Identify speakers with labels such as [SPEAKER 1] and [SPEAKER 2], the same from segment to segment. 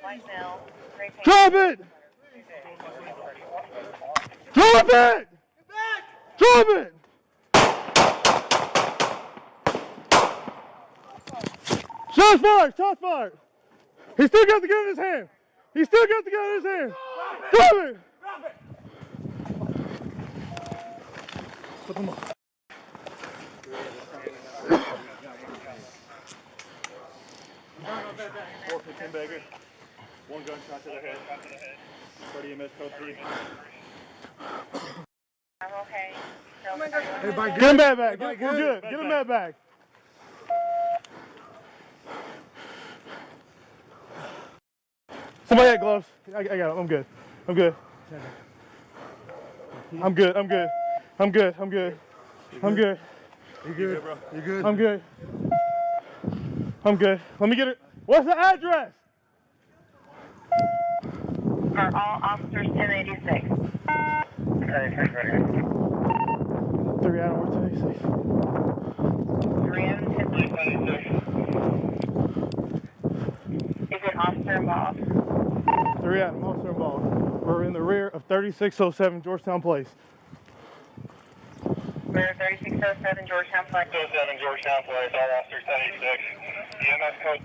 [SPEAKER 1] Drop it! Drop it! Drop it! Shots fired! Shots fired! He still got the gun in his hand! He still got the gun in his hand! Drop it! Drop it! Put them on. 415 bagger. One gunshot to the head. 30 MS code 3.
[SPEAKER 2] I'm okay.
[SPEAKER 1] Everybody get him med bag. We're good. Get him med bag. Somebody had gloves. I got them. I'm good. I'm good. I'm good. I'm good. I'm good. I'm good. I'm good.
[SPEAKER 3] You good, bro? You good?
[SPEAKER 1] I'm good. I'm good. Let me get it. What's the address?
[SPEAKER 2] For all officers, 1086.
[SPEAKER 1] 3 Adam, we're 1086.
[SPEAKER 2] 3 Adam, 1086. Is an officer involved?
[SPEAKER 1] 3 Adam, officer involved. We're in the rear of 3607 Georgetown Place.
[SPEAKER 2] Rear of 3607 Georgetown Place.
[SPEAKER 4] 07 Georgetown Place, all officers 1086. EMS code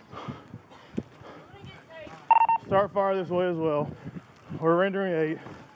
[SPEAKER 4] 3.
[SPEAKER 1] Start fire this way as well. We're rendering 8.